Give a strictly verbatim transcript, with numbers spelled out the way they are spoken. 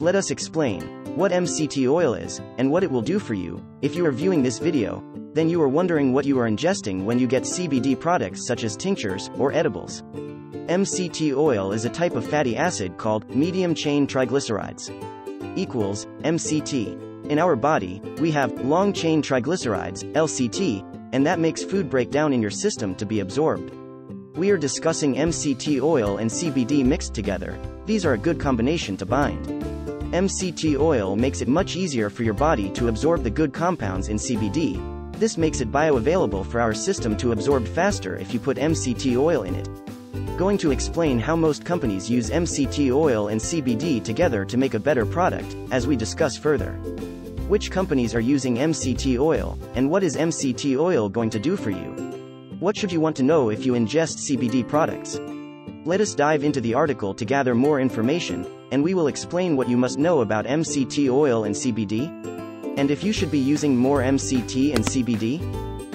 Let us explain what M C T oil is, and what it will do for you. If you are viewing this video, then you are wondering what you are ingesting when you get C B D products such as tinctures or edibles. M C T oil is a type of fatty acid called medium-chain triglycerides. Equals M C T. In our body, we have long-chain triglycerides, L C T, and that makes food break down in your system to be absorbed. We are discussing M C T oil and C B D mixed together. These are a good combination to bind. M C T oil makes it much easier for your body to absorb the good compounds in C B D. This makes it bioavailable for our system to absorb faster if you put M C T oil in it. Going to explain how most companies use M C T oil and C B D together to make a better product, as we discuss further. Which companies are using M C T oil, and what is M C T oil going to do for you? What should you want to know if you ingest C B D products? Let us dive into the article to gather more information, and we will explain what you must know about M C T oil and C B D, and if you should be using more M C T and C B D.